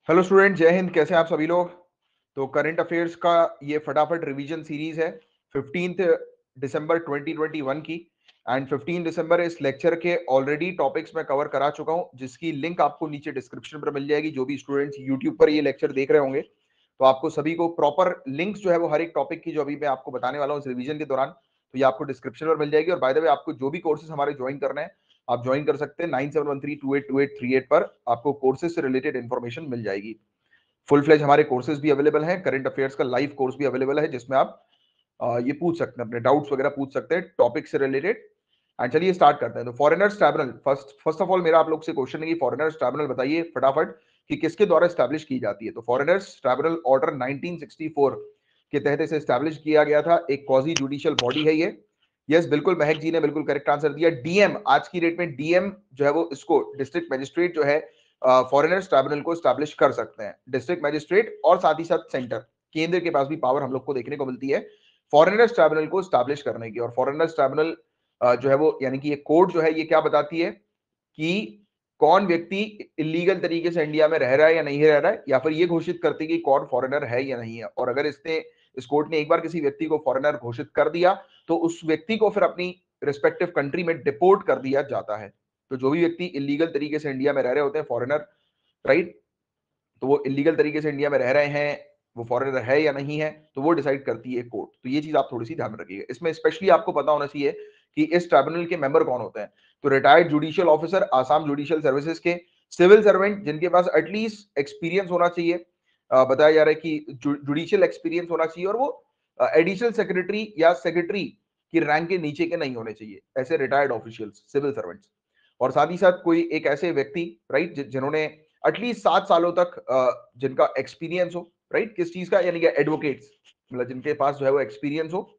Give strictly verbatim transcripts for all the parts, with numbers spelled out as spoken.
Hello student, जय हिंद। कैसे हैं आप सभी लोग? तो करंट अफेयर्स का ये फटाफट रिवीजन सीरीज है fifteenth December twenty twenty one की। एंड फिफ्टीन दिसंबर इस लेक्चर के ऑलरेडी टॉपिक्स मैं कवर करा चुका हूं, जिसकी लिंक आपको नीचे डिस्क्रिप्शन पर मिल जाएगी। जो भी स्टूडेंट्स यूट्यूब पर ये लेक्चर देख रहे होंगे तो आपको सभी को प्रॉपर लिंक्स जो है वो हर एक टॉपिक की जो अभी मैं आपको बताने वाला हूँ इस रिवीजन के दौरान, तो ये आपको डिस्क्रिप्शन पर मिल जाएगी। और बाय द वे, आपको जो भी कोर्सेज हमारे ज्वाइन करने हैं आप ज्वाइन कर सकते हैं। Nine seven one three two eight two eight three eight पर आपको कोर्सेज से रिलेटेड इन्फॉर्मेशन मिल जाएगी। फुल फ्लेज हमारे कोर्सेज भी अवेलेबल हैं, करंट अफेयर्स का लाइव कोर्स भी अवेलेबल है, जिसमें आप अ, ये पूछ सकते हैं, अपने डाउट्स वगैरह पूछ सकते हैं टॉपिक से रिलेटेड। एंड चलिए स्टार्ट करते हैं। तो foreigners tribunal, first first of all मेरा आप लोग से क्वेश्चन है कि फॉरेनर्स ट्राइब्यूनल बताइए फटाफट कि किसके द्वारा स्टैब्लिश की जाती है। तो foreigners tribunal order nineteen sixty four के तहत इसे स्टैब्लिश किया गया था। एक क्वाजी जुडिशियल बॉडी है ये। यस, बिल्कुल महक जी ने बिल्कुल करेक्ट आंसर दिया। डीएम, आज की डेट में डीएम जो है वो इसको डिस्ट्रिक्ट मजिस्ट्रेट जो है फॉरेनर्स ट्राइब्यूनल को स्टैब्लिश कर सकते हैं। डिस्ट्रिक्ट मजिस्ट्रेट और साथ ही साथ सेंटर, केंद्र के पास भी पावर हम लोग को देखने को मिलती है फॉरेनर्स ट्राइब्यूनल को स्टैब्लिश करने की। और फॉरेनर्स ट्राइब्यूनल जो है वो यानी कि ये कोर्ट जो है ये क्या बताती है कि कौन व्यक्ति इलीगल तरीके से इंडिया में रह रहा है या नहीं रह रहा है, या फिर ये घोषित करती है कि कौन फॉरेनर है या नहीं है। और अगर इसने इस कोर्ट ने एक बार किसी व्यक्ति को फॉरेनर घोषित कर दिया तो उस व्यक्ति को फिर अपनी रिस्पेक्टिव कंट्री में डिपोर्ट कर दिया जाता है। तो जो भी व्यक्ति इलीगल तरीके से इंडिया में रह रहे होते हैं फॉरेनर, राइट, तो वो इलीगल तरीके से इंडिया में रह रहे हैं, वो फॉरेनर है या नहीं है, तो वो डिसाइड करती है कोर्ट। तो ये चीज आप थोड़ी सी ध्यान में रखिएगा। इसमें स्पेशली आपको पता होना चाहिए कि इस ट्राइब्यूनल के मेंबर कौन होते हैं। तो retired judicial officer Assam judicial services के, सिविल सर्वेंट जिनके पास एटलीस्ट एक्सपीरियंस होना चाहिए, अ, बताया जा रहा है कि जुडिशियल एक्सपीरियंस होना चाहिए, और वो एडिशनल सेक्रेटरी या सेक्रेटरी की रैंक के नीचे के नहीं होने चाहिए, ऐसे रिटायर्ड ऑफिशियल्स सिविल सर्वेंट्स। और साथ ही साथ कोई एक ऐसे व्यक्ति, राइट, जिन्होंने एटलीस्ट सात सालों तक अ, जिनका एक्सपीरियंस हो, राइट, किस चीज का, यानी कि एडवोकेट्स, मतलब जिनके पास जो है वो एक्सपीरियंस हो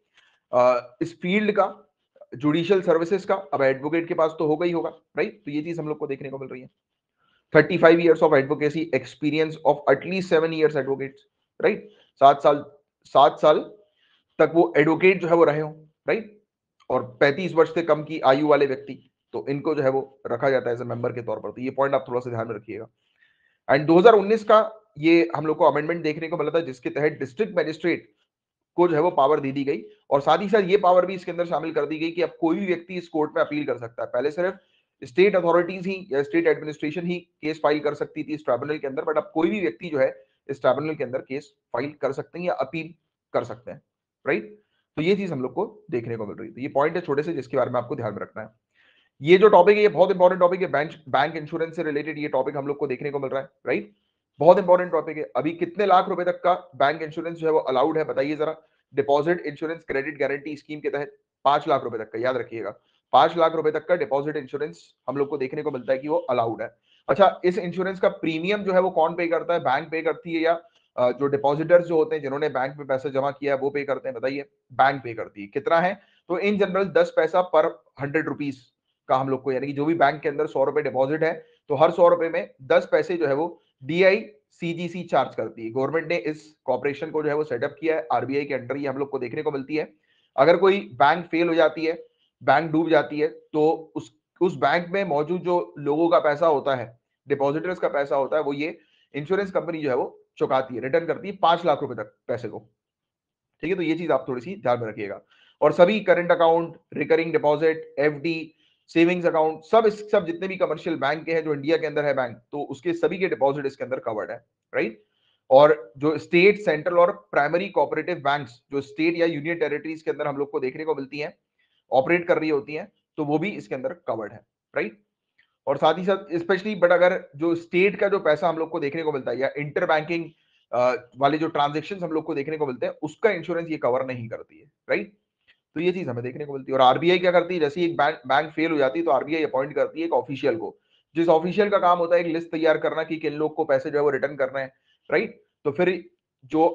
अ, इस फील्ड का, जुडिशियल सर्विसेज का। अब एडवोकेट के पास तो होगा ही होगा, राइट, तो ये चीज हम लोग को देखने को मिल रही है। Thirty five years of advocacy experience of at least seven years advocates, right, सात साल सात साल तक वो एडवोकेट जो है वो रहे हो, राइट। और पैंतीस वर्ष से कम की आयु वाले व्यक्ति, तो इनको जो है वो रखा जाता है एज ए मेंबर के तौर पर। तो ये पॉइंट आप थोड़ा सा ध्यान में रखिएगा। एंड दो हज़ार उन्नीस का ये हम लोग को अमेंडमेंट देखने को मिला था, जिसके तहत डिस्ट्रिक्ट मजिस्ट्रेट को जो है वो पावर दे दी गई। और साथ ही साथ ये पावर भी इसके अंदर शामिल कर दी गई कि अब कोई भी व्यक्ति इस कोर्ट में अपील कर सकता है। पहले सिर्फ स्टेट अथॉरिटीज ही या स्टेट एडमिनिस्ट्रेशन ही केस फाइल कर सकती थी इस ट्राइब्यूनल के अंदर, बट अब कोई भी व्यक्ति जो है इस ट्राइब्यूनल के अंदर केस फाइल कर सकते हैं या अपील कर सकते हैं, राइट। तो ये चीज हम लोग को देखने को मिल रही है। तो ये पॉइंट है छोटे से, जिसके बारे में आपको ध्यान में रखना है। ये जो टॉपिक है ये बहुत इंपॉर्टेंट टॉपिक है। बैंक बैंक इंश्योरेंस से रिलेटेड ये टॉपिक हम लोग को देखने को मिल रहा है, राइट। बहुत इंपॉर्टेंट टॉपिक है। अभी कितने लाख रुपए तक का बैंक इंश्योरेंस जो है वो अलाउड है, बताइए जरा। Deposit insurance credit guarantee scheme के तहत पांच लाख रुपए तक का, याद रखिएगा, पांच लाख रुपए तक का डिपॉजिट इंश्योरेंस हम लोग को देखने को मिलता है कि वो अलाउड है। अच्छा, इस इंश्योरेंस का प्रीमियम जो है वो कौन पे करता है? बैंक पे करती है, या अ, जो डिपॉजिटर्स जो होते हैं जिन्होंने बैंक में पैसा जमा किया है वो पे करते हैं? बताइए। बैंक पे करती है। कितना है? तो इन जनरल दस पैसा पर हंड्रेड रुपीज का हम लोग को, यानी कि जो भी बैंक के अंदर सौ रुपए डिपॉजिट है तो हर सौ रुपए में दस पैसे जो है वो डीआई सीजीसी चार्ज करती है। गवर्नमेंट ने इस कॉर्पोरेशन को जो है वो सेटअप किया है, आरबीआई के अंडर ये हम लोग को देखने को मिलती है। अगर कोई बैंक फेल हो जाती है, बैंक डूब जाती है, तो उस उस बैंक में मौजूद जो लोगों का पैसा होता है, डिपॉजिटर्स का पैसा होता है, वो ये इंश्योरेंस कंपनी जो है वो चुकाती है, रिटर्न करती है पांच लाख रुपए तक पैसे को। ठीक है, तो ये चीज आप थोड़ी सी ध्यान में रखिएगा। और सभी current account, recurring deposit, FD, savings account, सब इस सब जितने भी कमर्शियल बैंक के हैं जो इंडिया के अंदर है बैंक, तो उसके सभी के डिपॉजिट इसके अंदर कवर्ड है, राइट। और जो स्टेट, सेंट्रल और प्राइमरी कोऑपरेटिव बैंक्स जो स्टेट या यूनियन टेरिटरीज के अंदर हम लोग को देखने को मिलती हैं, ऑपरेट कर रही होती हैं, तो वो भी इसके अंदर कवर्ड है, राइट। और साथ ही साथ स्पेशली, बट अगर जो स्टेट का जो पैसा हम लोग को देखने को मिलता है या इंटर बैंकिंग वाले जो ट्रांजेक्शन हम लोग को देखने को मिलते हैं, उसका इंश्योरेंस ये कवर नहीं करती है, राइट। तो ये चीज हमें देखने को मिलती है। और आरबीआई क्या करती है? जैसे एक बैंक बैंक फेल हो जाती है तो आरबीआई अपॉइंट करती है एक ऑफिशियल को, जिस ऑफिशियल का काम होता है एक लिस्ट तैयार करना कि किन लोग को पैसे जो है वो रिटर्न करना है, राइट। तो फिर जो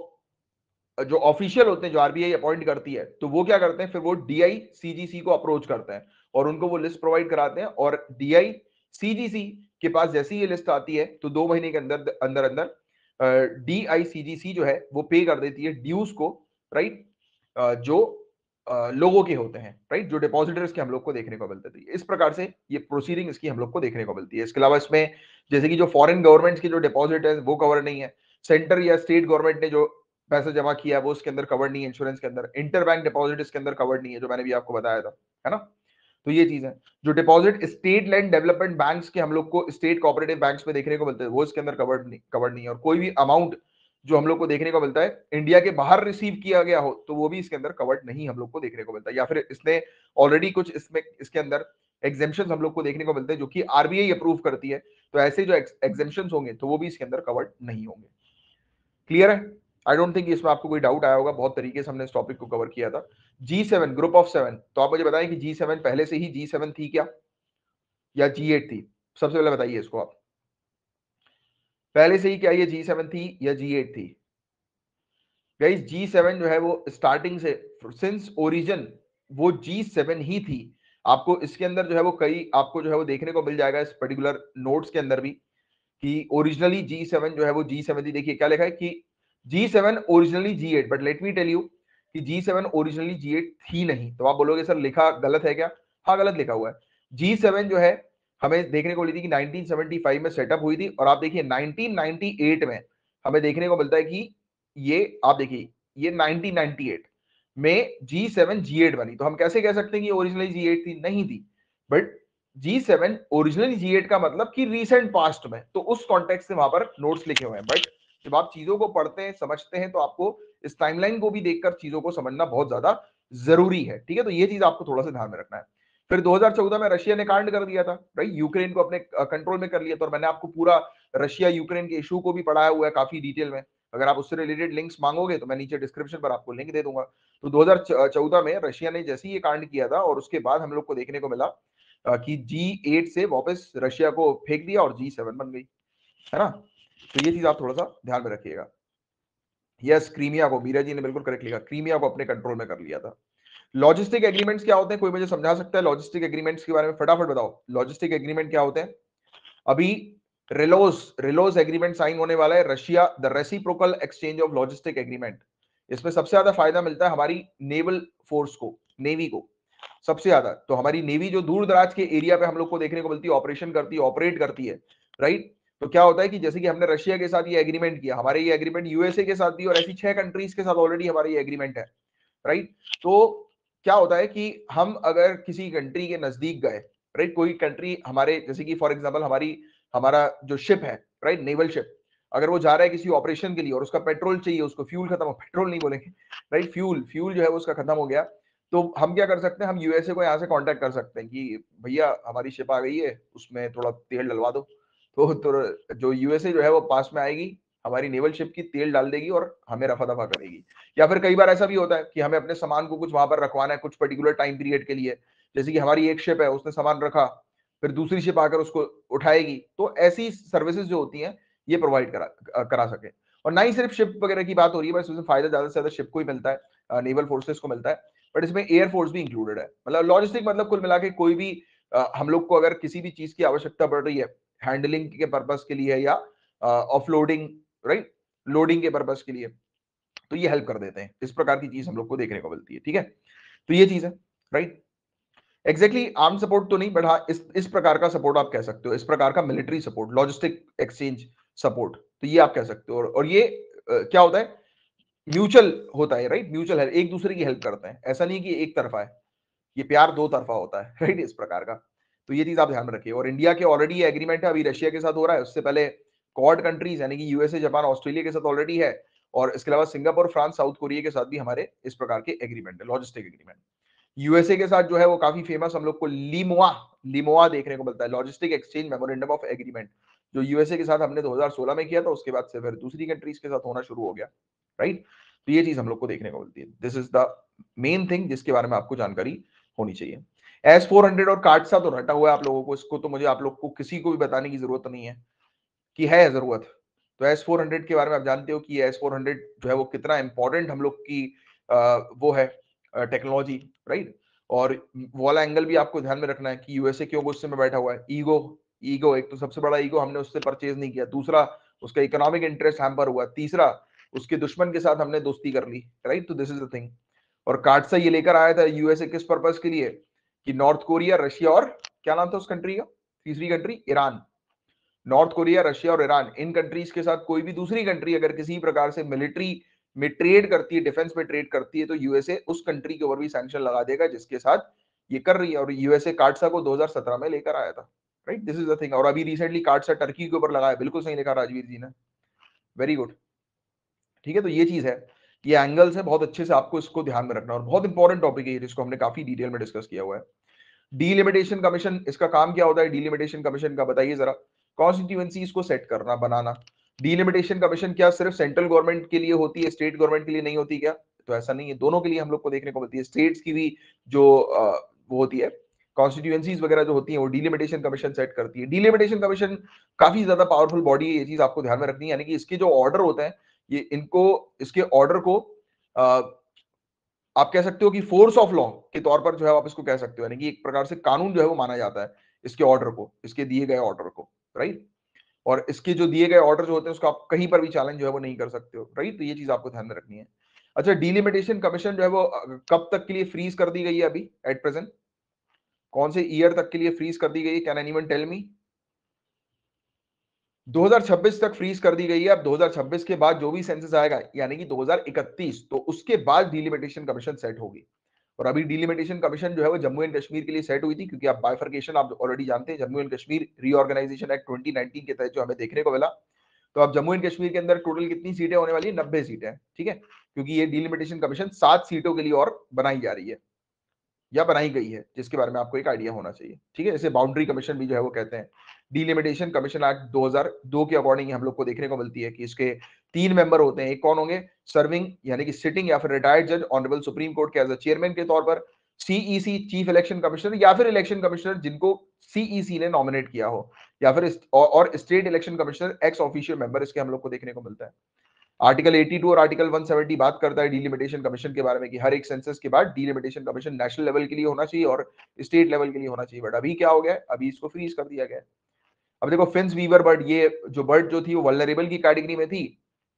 जो ऑफिशियल होते हैं जो आरबीआई अपॉइंट करती है, तो वो क्या करते हैं, फिर वो डीआई सीजीसी को अप्रोच करते हैं और उनको वो लिस्ट प्रोवाइड कराते हैं। और डीआई सीजीसी के पास जैसी ये लिस्ट आती है तो दो महीने के अंदर अंदर अंदर डीआई सीजीसी जो है वो पे कर देती है ड्यूज को, राइट, जो अ, लोगों के होते हैं, राइट, जो डिपॉजिटर्स के हम लोग को देखने को मिलते थे। इस प्रकार से ये प्रोसीडिंग इसकी हम लोग को देखने को मिलती है। इसके अलावा इसमें जैसे कि जो फॉरेन गवर्नमेंट्स की जो डिपॉजिट है वो कवर नहीं है, सेंटर या स्टेट गवर्नमेंट ने जो पैसा जमा किया है वो उसके अंदर कवर नहीं है, इंश्योरेंस के अंदर इंटर बैंक डिपॉजिट इसके अंदर कवर नहीं है, जो मैंने भी आपको बताया था, है ना। तो ये चीज है। जो deposit state land development banks के हम लोग को स्टेट कोऑपरेटिव बैंक्स में देखने को मिलते हैं वो इसके अंदर कवर्ड नहीं कवर्ड नहीं है। और कोई भी अमाउंट जो हम लोग को देखने को मिलता है इंडिया के बाहर रिसीव किया गया हो तो वो भी इसके अंदर कवर्ड नहीं हम लोग को देखने को मिलता है, या फिर इसने ऑलरेडी कुछ इसमें इसके अंदर एग्जेम्पन हम लोग को देखने को मिलते हैं जो कि आरबीआई अप्रूव करती है, तो ऐसे जो एग्जेम्पन होंगे तो वो भी इसके अंदर कवर्ड नहीं होंगे। क्लियर है? आई डोंट थिंक इसमें आपको कोई डाउट आया होगा, बहुत तरीके से हमने इस टॉपिक को कवर किया था। G seven group of seven, तो आप मुझे बताएं कि जी सेवन पहले से ही जी सेवन थी क्या या जी एट थी? सबसे पहले बताइए इसको आप, पहले से ही क्या ये जी सेवन थी या जी एट थी? गाइस जी सेवन जो है वो स्टार्टिंग से सिंस ओरिजिन वो जी सेवन ही थी। आपको इसके अंदर जो है वो कई आपको जो है वो देखने को मिल जाएगा इस पर्टिकुलर नोट्स के अंदर भी कि ओरिजिनली जी सेवन जो है वो जी सेवन थी। देखिए क्या लिखा है कि G seven originally G eight, but let me tell you कि G seven originally G eight थी नहीं। तो आप बोलोगे सर लिखा गलत है क्या? हाँ गलत लिखा हुआ है। जी सेवन जो है हमें देखने को मिली थी कि नाइनटीन सेवेंटी फाइव में सेटअप हुई थी, और आप देखिए नाइनटीन नाइंटी एट में हमें देखने को मिलता है कि ये आप देखिए ये नाइनटीन नाइंटी एट में जी सेवन जी एट बनी। तो हम कैसे कह सकते हैं कि ओरिजिनली जी एट थी? नहीं थी, but G seven originally G eight का मतलब कि रीसेंट पास्ट में, तो उस कॉन्टेक्स्ट से वहां पर नोट्स लिखे हुए हैं। बट जब आप चीजों को पढ़ते हैं समझते हैं तो आपको इस टाइमलाइन को भी देखकर चीजों को समझना बहुत ज्यादा जरूरी है, ठीक है। तो ये चीज आपको थोड़ा सा ध्यान में रखना है। फिर दो हज़ार चौदह में रशिया ने कांड कर दिया था, राइट, यूक्रेन को अपने कंट्रोल में कर लिया था, और मैंने आपको पूरा रशिया यूक्रेन के इशू को भी पढ़ाया हुआ है काफी डिटेल में। अगर आप उससे रिलेटेड लिंक्स मांगोगे तो मैं नीचे डिस्क्रिप्शन पर आपको लिंक दे दूंगा। तो दो हज़ार चौदह में रशिया ने जैसे ही ये कांड किया था और उसके बाद हम लोग को देखने को मिला कि जी एट से वापस रशिया को फेंक दिया और जी सेवन बन गई, है ना। तो ये चीज आप थोड़ा सा ध्यान में रखिएगा। यस, क्रीमिया को, बीरा जी ने बिल्कुल करेक्ट लिखा, क्रीमिया को अपने कंट्रोल में कर लिया था। लॉजिस्टिक एग्रीमेंट्स क्या होते हैं? कोई मुझे समझा सकता है लॉजिस्टिक एग्रीमेंट्स के बारे में? फटाफट बताओ, लॉजिस्टिक एग्रीमेंट क्या होते हैं? अभी रिलोस रिलोस एग्रीमेंट साइन होने वाला है, Russia the reciprocal exchange of logistic agreement. इसमें सबसे ज्यादा फायदा मिलता है हमारी नेवल फोर्स को, नेवी को सबसे ज्यादा। तो हमारी नेवी जो दूर दराज के एरिया पे हम लोग को देखने को मिलती है, ऑपरेशन करती है, ऑपरेट करती है, राइट। तो क्या होता है कि जैसे कि हमने रशिया के साथ ये एग्रीमेंट किया, हमारे ये एग्रीमेंट यूएसए के साथ भी, और ऐसी छह कंट्रीज के साथ ऑलरेडी हमारा ये एग्रीमेंट है, राइट। तो क्या होता है कि हम अगर किसी कंट्री के नजदीक गए, राइट, कोई कंट्री हमारे जैसे कि फॉर एग्जांपल हमारी हमारा जो शिप है, राइट, नेवल शिप, अगर वो जा रहा है किसी ऑपरेशन के लिए और उसका पेट्रोल चाहिए, उसको फ्यूल खत्म हो, पेट्रोल नहीं बोलेंगे, राइट, फ्यूल फ्यूल जो है वो उसका खत्म हो गया, तो हम क्या कर सकते हैं? हम यूएसए को यहाँ से कांटेक्ट कर सकते हैं कि भैया हमारी शिप आ गई है, उसमें थोड़ा तेल डलवा दो। तो, तो जो यूएसए जो है वो पास में आएगी, हमारी नेवल शिप की तेल डाल देगी और हमें रफा दफा करेगी। या फिर कई बार ऐसा भी होता है कि हमें अपने सामान को कुछ वहां पर रखवाना है कुछ पर्टिकुलर टाइम पीरियड के लिए, जैसे कि हमारी एक शिप है उसने सामान रखा, फिर दूसरी शिप आकर उसको उठाएगी। तो ऐसी सर्विसेज जो होती हैं ये प्रोवाइड करा करा सके। और ना ही सिर्फ शिप वगैरह की बात हो रही है, बस उसमें फायदा ज्यादा से ज्यादा शिप को ही मिलता है, नेवल फोर्सेस को मिलता है, बट इसमें एयरफोर्स भी इंक्लूडेड है। मतलब लॉजिस्टिक मतलब कुल मिला के कोई भी अ, हम लोग को अगर किसी भी चीज की आवश्यकता पड़ रही है हैंडलिंग के पर्पस के लिए या ऑफलोडिंग, राइट, लोडिंग के पर्पस के लिए, तो ये हेल्प कर देते हैं। इस प्रकार की चीज हम लोग को देखने को मिलती है, ठीक है। तो ये चीज है, राइट। एग्जैक्टली आर्म सपोर्ट तो नहीं, बट हाँ इस इस प्रकार का सपोर्ट आप कह सकते हो, इस प्रकार का military support, logistic exchange support, तो ये आप कह सकते हो। और, और ये अ, क्या होता है? म्यूचुअल होता है, राइट, म्यूचुअल है, एक दूसरे की हेल्प करते हैं, ऐसा नहीं कि एक तरफा है, ये प्यार दो तरफा होता है, राइट, इस प्रकार का। तो ये चीज आप ध्यान में रखिए। और इंडिया के ऑलरेडी ये एग्रीमेंट है, अभी रशिया के साथ हो रहा है, उससे पहले क्वाड कंट्रीज यानी कि यूएसए, जापान, ऑस्ट्रेलिया के साथ ऑलरेडी है, और इसके अलावा सिंगापुर, फ्रांस, साउथ कोरिया के साथ भी हमारे इस प्रकार के एग्रीमेंट है, लॉजिस्टिक एग्रीमेंट। यूएसए के साथ जो है वो काफी फेमस हम लोग को लिमोआ लिमोआ देखने को मिलता है, logistic exchange memorandum of agreement, जो यूएसए के साथ हमने दो हज़ार सोलह में किया था, उसके बाद से फिर दूसरी कंट्रीज के साथ होना शुरू हो गया, राइट। तो ये चीज हम लोग को देखने को मिलती है। This is the main thing जिसके बारे में आपको जानकारी होनी चाहिए। एस फोर हंड्रेड और कार्डसा तो रटा हुआ है आप लोगों को, इसको तो मुझे आप लोग को किसी को भी बताने की जरूरत नहीं है कि है जरूरत। तो एस फोर हंड्रेड के बारे में आप जानते हो कि एस फोर हंड्रेड जो है वो कितना इंपॉर्टेंट हम लोग की आ, वो है टेक्नोलॉजी, राइट। और वो वाला एंगल भी आपको ध्यान में रखना है कि यूएसए क्यों गुस्से में बैठा हुआ है। ईगो, ईगो एक तो सबसे बड़ा ईगो, हमने उससे परचेज नहीं किया। दूसरा, उसका इकोनॉमिक इंटरेस्ट हैम्पर हुआ। तीसरा, उसके दुश्मन के साथ हमने दोस्ती कर ली, राइट। तो दिस इज द थिंग। और कार्डसा ये लेकर आया था यूएसए किस पर्पस के लिए, कि नॉर्थ कोरिया, रशिया और क्या नाम था उस कंट्री का, तीसरी country Iran, North Korea, Russia और ईरान, इन कंट्रीज के साथ कोई भी दूसरी कंट्री अगर किसी प्रकार से मिलिट्री में ट्रेड करती है, डिफेंस में ट्रेड करती है, तो यूएसए उस कंट्री के ऊपर भी सैंक्शन लगा देगा जिसके साथ ये कर रही है। और यूएसए कार्डसा को दो हज़ार सत्रह में लेकर आया था, right, this is the thing. और अभी रिसेंटली कार्डसा टर्की के ऊपर लगाया, बिल्कुल सही लिखा राजवीर जी ने, वेरी गुड। ठीक है, तो ये चीज है, ये एंगल्स है, बहुत अच्छे से आपको इसको ध्यान में रखना, और बहुत इंपॉर्टेंट टॉपिक है जिसको हमने काफी डिटेल में डिस्कस किया हुआ है। डीलिमिटेशन कमीशन, इसका काम क्या होता है डीलिमिटेशन कमीशन का, बताइए जरा। कॉन्स्टिट्यूएंसीज को सेट करना, बनाना। डीलिमिटेशन कमीशन क्या सिर्फ सेंट्रल गवर्नमेंट के लिए होती है, स्टेट गवर्नमेंट के लिए नहीं होती क्या? तो ऐसा नहीं है, दोनों के लिए हम लोग को देखने को मिलती है। स्टेट्स की भी जो अ, वो होती है कॉन्स्टिट्यूएंसीज वगैरह जो होती है, वो डीलिमिटेशन कमीशन सेट करती है। डीलिमिटेशन कमीशन काफी ज्यादा पावरफुल बॉडी है, ये चीज आपको ध्यान में रखनी है, यानी कि इसके जो ऑर्डर होते हैं, ये इनको, इसके ऑर्डर को आ, आप कह सकते हो कि फोर्स ऑफ लॉ के तौर पर जो है आप इसको कह सकते हो, यानी कि एक प्रकार से कानून जो है वो माना जाता है इसके ऑर्डर को, इसके दिए गए ऑर्डर को, राइट। और इसके जो दिए गए ऑर्डर जो होते हैं उसको आप कहीं पर भी चैलेंज जो है वो नहीं कर सकते हो, राइट। तो ये चीज आपको ध्यान में रखनी है। अच्छा, डीलिमिटेशन कमीशन जो है वो अ, कब तक के लिए फ्रीज कर दी गई है अभी एट प्रेजेंट? कौन से ईयर तक के लिए फ्रीज कर दी गई है? Can anyone tell me? दो हज़ार छब्बीस तक फ्रीज कर दी गई है। अब दो हज़ार छब्बीस के बाद जो भी सेंसस आएगा, यानी कि दो हज़ार इकतीस, तो उसके बाद डीलिमिटेशन कमीशन सेट होगी। और अभी डीलिमिटेशन कमीशन जो है वो जम्मू एंड कश्मीर के लिए सेट हुई थी, क्योंकि आप बाइफर्केशन आप ऑलरेडी जानते हैं, Jammu and Kashmir reorganization act twenty nineteen के तहत जो हमें देखने को मिला। तो अब जम्मू एंड कश्मीर के अंदर टोटल कितनी सीटें होने वाली है? नब्बे सीटें, ठीक है, क्योंकि ये डीलिमिटेशन कमीशन सात सीटों के लिए और बनाई जा रही है, या बनाई गई है, जिसके बारे में आपको एक आइडिया होना चाहिए, ठीक है। इसे बाउंड्री कमीशन भी जो है वो कहते हैं। डीलिमिटेशन कमीशन एक्ट दो हज़ार दो के अकॉर्डिंग हम लोग को देखने को मिलती है कि इसके तीन मेंबर होते हैं। एक कौन होंगे? सर्विंग यानी कि सिटिंग या फिर रिटायर्ड जज ऑनरेबल सुप्रीम कोर्ट के एज अ चेयरमैन के तौर पर, सीईसी चीफ इलेक्शन कमिश्नर, या फिर इलेक्शन कमिश्नर जिनको सीईसी ने नॉमिनेट किया हो, या फिर इस- और, और state election commissioner ex officio member, इसके हम लोग को देखने को मिलता है। आर्टिकल बयासी और आर्टिकल एक सौ सत्तर बात करता है डीलिमिटेशन कमीशन के बारे में, कि हर एक सेंसस के बाद डीलिमिटेशन कमीशन नेशनल लेवल के लिए होना चाहिए और स्टेट लेवल के लिए होना चाहिए। बट अभी क्या हो गया है? अभी इसको फ्रीज कर दिया गया है। अब देखो, फिंस वीवर बर्ड, ये जो बर्ड जो थी वो वल्नरेबल की कैटेगरी में थी,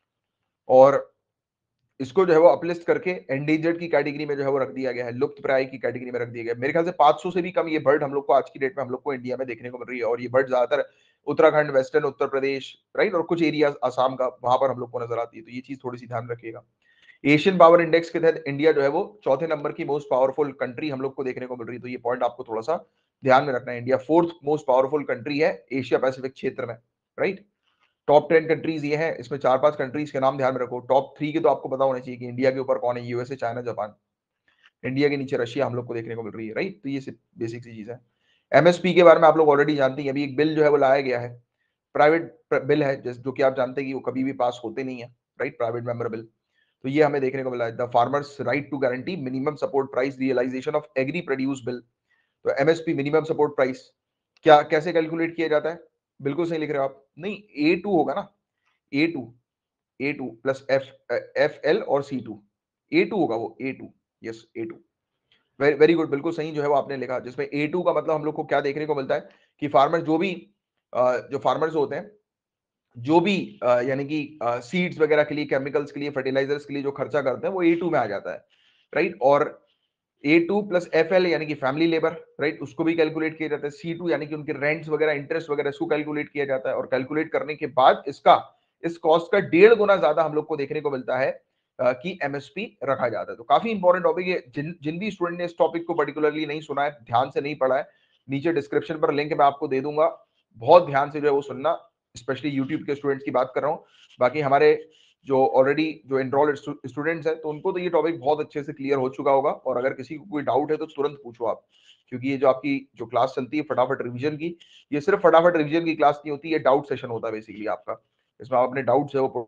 और इसको जो है वो अपलिस्ट करके एंडेंजर्ड की कैटेगरी में जो है वो रख दिया गया है, लुप्त प्राय की कैटेगरी में रख दिया गया है। मेरे ख्याल से पाँच सौ से भी कम ये बर्ड हम लोग को आज की डेट में हम लोग को इंडिया में देखने को मिल रही है, और ये बर्ड ज्यादातर उत्तराखंड, वेस्टर्न उत्तर प्रदेश, राइट, और कुछ एरिया असम का, वहां पर हम लोग को नजर आती है। तो ये चीज थोड़ी सी ध्यान रखिएगा। एशियन पावर इंडेक्स के तहत इंडिया जो है वो चौथे नंबर की मोस्ट पावरफुल कंट्री हम लोग को देखने को मिल रही है। तो ये पॉइंट आपको थोड़ा सा ध्यान में रखना है। India fourth most powerful country है एशिया पैसिफिक क्षेत्र में, राइट। टॉप टेन कंट्रीज ये है, इसमें चार पांच कंट्रीज के नाम ध्यान में रखो। टॉप थ्री के तो आपको पता होना चाहिए कि इंडिया के ऊपर कौन है, यूएसए, चाइना, जापान। इंडिया के नीचे रशिया हम लोग को देखने को मिल रही है, राइट। तो ये बेसिक सी चीज है। एमएसपी के बारे में आप लोग ऑलरेडी जानते हैं, अभी एक बिल जो है वो लाया गया है, प्राइवेट बिल है, जो कि आप जानते हैं कि वो कभी भी पास होते नहीं है, राइट, प्राइवेट मेंबर बिल। तो ये हमें देखने को मिला है, the farmers right to guarantee minimum support price realisation of agri produce bill. तो एमएसपी मिनिमम सपोर्ट प्राइस क्या, कैसे कैलकुलेट किया जाता है? बिल्कुल सही लिख रहे हो आप, नहीं, ए टू होगा ना, A two, A two plus F, F L और सी टू, ए टू होगा वो, A two, yes, A two, very very good, बिल्कुल सही जो है वो आपने लिखा, जिसमें ए टू का मतलब हम लोग को क्या देखने को मिलता है कि फार्मर जो भी अ, जो फार्मर्स होते हैं, जो भी अ, यानी कि सीड्स वगैरह के लिए, केमिकल्स के लिए, फर्टिलाइजर्स के लिए जो खर्चा करते हैं, वो ए टू में आ जाता है, राइट। और A two plus F L यानी कि फैमिली लेबर, राइट, उसको भी कैलकुलेट किया जाता है। सी टू यानी कि उनके रेंट्स वगैरह, इंटरेस्ट वगैरह, इसको कैलकुलेट किया जाता है। और कैलकुलेट करने के बाद इसका, इस कॉस्ट का डेढ़ गुना ज्यादा हम लोग को देखने को मिलता है अ, कि एमएसपी रखा जाता है। तो काफी इंपॉर्टेंट टॉपिक है। जिन जिन भी स्टूडेंट ने इस टॉपिक को पर्टिकुलरली नहीं सुना है, ध्यान से नहीं पढ़ा है, नीचे डिस्क्रिप्शन पर लिंक मैं आपको दे दूंगा, बहुत ध्यान से जो है वो सुनना, स्पेशली यूट्यूब के स्टूडेंट्स की बात कर रहा हूँ। बाकी हमारे जो ऑलरेडी जो एनरोल्ड स्टूडेंट्स हैं, तो उनको तो ये टॉपिक बहुत अच्छे से क्लियर हो चुका होगा। और अगर किसी को कोई डाउट है तो तुरंत पूछो आप, क्योंकि ये जो आपकी जो क्लास चलती है फटाफट रिवीजन की, ये सिर्फ फटाफट रिवीजन की क्लास नहीं होती, ये डाउट सेशन होता है बेसिकली आपका। इसमें आप अपने डाउट्स है वो,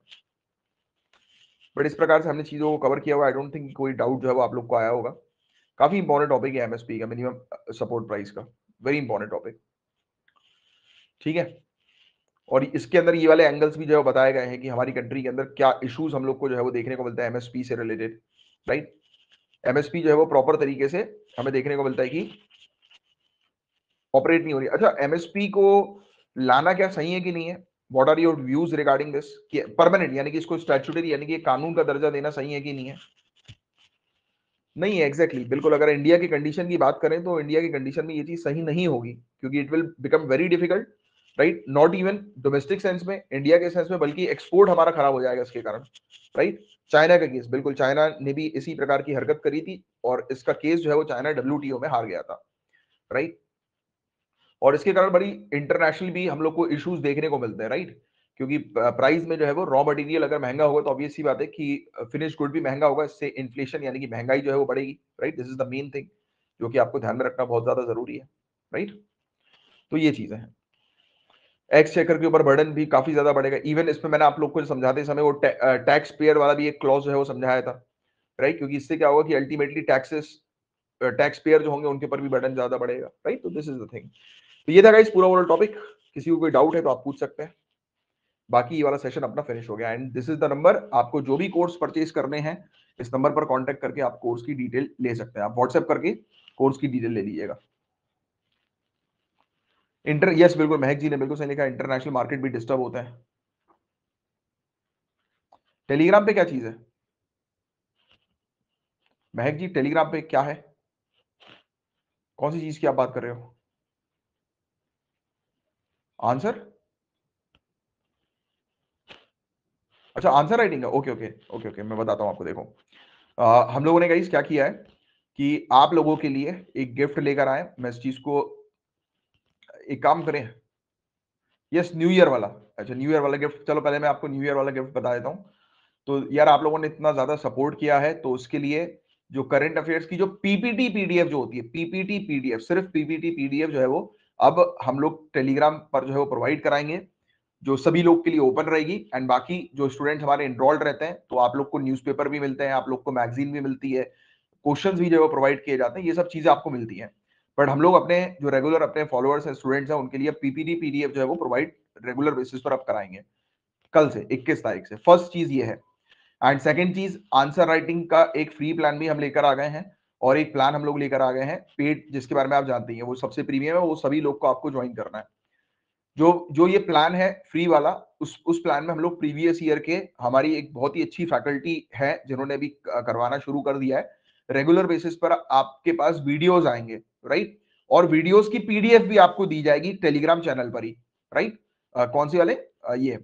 बट इस प्रकार से हमने चीजों को कवर किया हुआ, आई डोंट थिंक कोई डाउट जो है वो आप लोग को आया होगा। काफी इंपॉर्टेंट टॉपिक है एमएसपी का, मिनिमम सपोर्ट प्राइस का, वेरी इंपॉर्टेंट टॉपिक, ठीक है। और इसके अंदर ये वाले एंगल्स भी जो है बताए गए हैं कि हमारी कंट्री के अंदर क्या इश्यूज हम लोग को जो है वो देखने को मिलता है एमएसपी से रिलेटेड, राइट। एमएसपी जो है वो प्रॉपर तरीके से हमें देखने को मिलता है कि ऑपरेट नहीं हो रही। अच्छा, एमएसपी को लाना क्या सही है कि नहीं है? What are your views regarding this, कि परमानेंट यानी कि इसको स्टैट्यूटरी यानी कि कानून का दर्जा देना सही है कि नहीं है? नहीं, एग्जैक्टली exactly, बिल्कुल। अगर इंडिया की कंडीशन की बात करें तो इंडिया की कंडीशन में ये चीज सही नहीं होगी, क्योंकि it will become very difficult, right? Not even domestic sense में, इंडिया के सेंस में, बल्कि एक्सपोर्ट हमारा खराब हो जाएगा इसके कारण, राइट? चाइना का केस, बिल्कुल चाइना ने भी इसी प्रकार की हरकत करी थी, और इसका केस जो है वो चाइना डब्ल्यूटीओ में हार गया था, राइट? और इसके कारण बड़ी इंटरनेशनल भी हम लोग को इश्यूज देखने को मिलते हैं, राइट? क्योंकि प्राइस में जो है वो रॉ मटेरियल अगर महंगा होगा तो ऑब्वियस सी बात है कि फिनिश गुड भी महंगा होगा, इससे इन्फ्लेशन यानी कि महंगाई जो है वो बढ़ेगी, right? This is the main thing जो कि आपको ध्यान में रखना बहुत ज्यादा जरूरी है, राइट? तो ये चीजें हैं। एक्स चेकर के ऊपर बर्डन भी काफी ज्यादा बढ़ेगा। इवन इसमें मैंने आप लोग को समझाते समय वो टैक्स पेयर वाला भी एक क्लॉज जो है वो समझाया था, राइट? क्योंकि इससे क्या होगा कि अल्टीमेटली टैक्सेस, टैक्स पेयर जो होंगे उनके ऊपर भी बर्डन ज्यादा बढ़ेगा, राइट? तो दिस इज द थिंग। तो ये था गाइस पूरा ओवरऑल टॉपिक। किसी को कोई डाउट है तो आप पूछ सकते हैं। बाकी ये वाला सेशन अपना फिनिश हो गया, and this is the number. आपको जो भी कोर्स परचेज करने हैं इस नंबर पर कांटेक्ट करके आप कोर्स की डिटेल ले सकते हैं। आप व्हाट्सएप करके कोर्स की डिटेल ले लीजिएगा। इंटर यस बिल्कुल, महक जी ने बिल्कुल सही लिखा, इंटरनेशनल मार्केट भी डिस्टर्ब होता है। टेलीग्राम पे क्या चीज है महक जी? टेलीग्राम पे क्या है? कौन सी चीज की आप बात कर रहे हो? आंसर? अच्छा, आंसर राइटिंग है। ओके ओके ओके ओके, मैं बताता हूं आपको। देखो, आ, हम लोगों ने गाइस क्या किया है कि आप लोगों के लिए एक गिफ्ट लेकर आए। मैं इस चीज को, एक काम करें, यस न्यू ईयर वाला। अच्छा, न्यू ईयर वाला गिफ्ट, चलो पहले मैं आपको न्यू ईयर वाला गिफ्ट बता देता हूँ। तो यार आप लोगों ने इतना ज्यादा सपोर्ट किया है, तो उसके लिए जो करंट अफेयर्स की जो पीपीटी पीडीएफ जो होती है, पीपीटी पीडीएफ, सिर्फ पीपीटी पीडीएफ जो है वो अब हम लोग टेलीग्राम पर जो है वो प्रोवाइड कराएंगे, जो सभी लोग के लिए ओपन रहेगी। एंड बाकी जो स्टूडेंट हमारे एनरोल्ड रहते हैं तो आप लोग को न्यूज़पेपर भी मिलते हैं, आप लोग को मैगजीन भी मिलती है, क्वेश्चंस भी जो है वो प्रोवाइड किए जाते हैं, ये सब चीजें आपको मिलती हैं। बट हम लोग अपने जो रेगुलर अपने फॉलोअर्स हैं, स्टूडेंट्स हैं, उनके लिए पीपीटी पीडीएफ जो है वो प्रोवाइड रेगुलर बेसिस पर अब कराएंगे, कल से इक्कीस तारीख से। फर्स्ट चीज ये है। एंड सेकंड चीज, आंसर राइटिंग का एक फ्री प्लान भी हम लेकर आ गए हैं, और एक प्लान हम लोग लेकर आ गए हैं पेड, जिसके बारे में आप जानते हैं वो सबसे प्रीमियम है, वो सभी लोग को आपको ज्वाइन करना है। जो जो ये प्लान है फ्री वाला, उस उस प्लान में हम लोग प्रीवियस ईयर के, हमारी एक बहुत ही अच्छी फैकल्टी है जिन्होंने भी करवाना शुरू कर दिया है। रेगुलर बेसिस पर आपके पास वीडियोस आएंगे, राइट? और वीडियोस की पीडीएफ भी आपको दी जाएगी टेलीग्राम चैनल पर ही, राइट? कौन सी वाले? अ, ये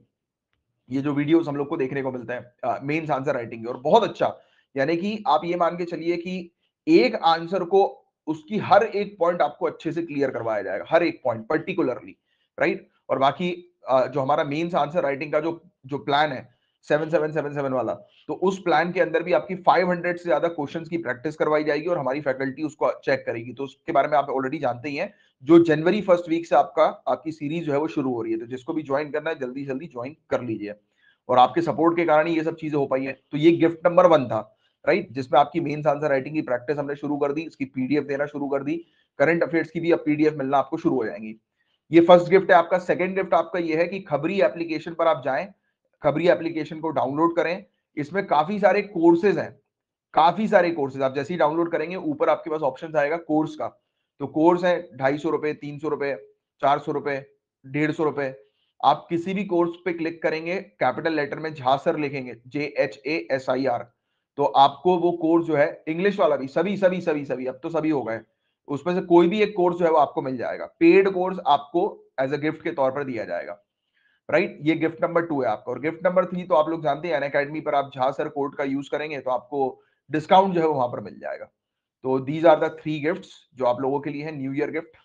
ये जो वीडियोस हम लोग को देखने को मिलता है मेंस आंसर राइटिंग, और बहुत अच्छा, यानी कि आप ये मान के चलिए कि एक आंसर को, उसकी हर एक पॉइंट आपको अच्छे से क्लियर करवाया जाएगा, हर एक पॉइंट पर्टिकुलरली, राइट? और बाकी अ, जो हमारा मेंस आंसर राइटिंग का जो जो प्लान है सेवन सेवन सेवन सेवन वाला, तो उस प्लान के अंदर भी आपकी फाइव हंड्रेड से ज्यादा क्वेश्चंस की प्रैक्टिस करवाई जाएगी, और हमारी फैकल्टी उसको चेक करेगी। तो उसके बारे में आप ऑलरेडी जानते ही हैं। जो जनवरी फर्स्ट वीक से आपका आपकी सीरीज जो है वो शुरू हो रही है, तो जिसको भी ज्वाइन करना है जल्दी जल्दी ज्वाइन कर लीजिए। और आपके सपोर्ट के कारण ही ये सब चीजें हो पाई है। तो ये गिफ्ट नंबर वन था, राइट? जिसमें आपकी मेंस आंसर राइटिंग की प्रैक्टिस हमने शुरू कर दी, इसकी पीडीएफ देना शुरू कर दी, करंट अफेयर्स की भी अब पीडीएफ मिलना आपको शुरू हो जाएंगी। ये फर्स्ट गिफ्ट है आपका। सेकंड गिफ्ट आपका ये है कि खबरी एप्लीकेशन पर आप जाएं, खबरी एप्लीकेशन को डाउनलोड करें। इसमें काफी सारे कोर्सेज हैं, काफी सारे कोर्सेज। आप जैसे ही डाउनलोड करेंगे ऊपर आपके पास ऑप्शन आएगा कोर्स का। तो कोर्स है ढाई सौ रुपए, तीन सौ रुपए, चार सौ रुपए, डेढ़ सौ रुपए। आप किसी भी कोर्स पे क्लिक करेंगे, कैपिटल लेटर में झा सर लिखेंगे, J H A S I R, तो आपको वो कोर्स जो है इंग्लिश वाला भी, सभी सभी सभी सभी अब तो सभी हो गए, उसमें से कोई भी एक कोर्स जो है वो आपको मिल जाएगा। पेड कोर्स आपको एज अ गिफ्ट के तौर पर दिया जाएगा, राइट? ये गिफ्ट नंबर टू है आपका। और गिफ्ट नंबर थ्री तो आप लोग जानते हैं, अनअकैडमी पर आप झा सर कोड का यूज करेंगे तो आपको डिस्काउंट जो है वहां पर मिल जाएगा। तो these are the three gifts जो आप लोगों के लिए है, न्यू ईयर गिफ्ट,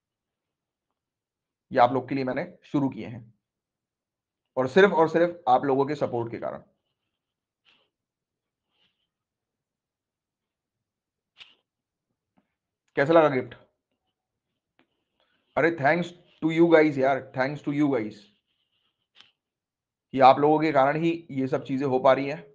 ये आप लोग के लिए मैंने शुरू किए हैं, और सिर्फ और सिर्फ आप लोगों के सपोर्ट के कारण। कैसा लगा गिफ्ट? अरे थैंक्स टू यू गाइस यार, थैंक्स टू यू गाइस, कि आप लोगों के कारण ही ये सब चीजें हो पा रही हैं।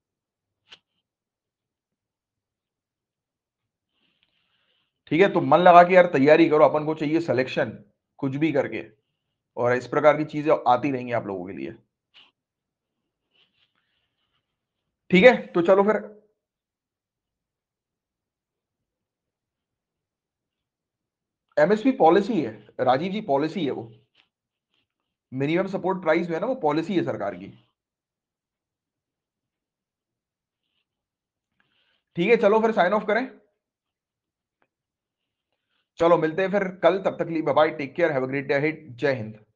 ठीक है, तो मन लगा के यार तैयारी करो, अपन को चाहिए सिलेक्शन, कुछ भी करके। और इस प्रकार की चीजें आती रहेंगी आप लोगों के लिए। ठीक है, तो चलो फिर। एमएसपी पॉलिसी है राजीव जी, पॉलिसी है वो। मिनिमम सपोर्ट प्राइस जो है ना, वो पॉलिसी है सरकार की। ठीक है, चलो फिर साइन ऑफ करें। चलो मिलते हैं फिर कल, तब तक के लिए bye bye, take care, have a great day ahead, Jai Hind.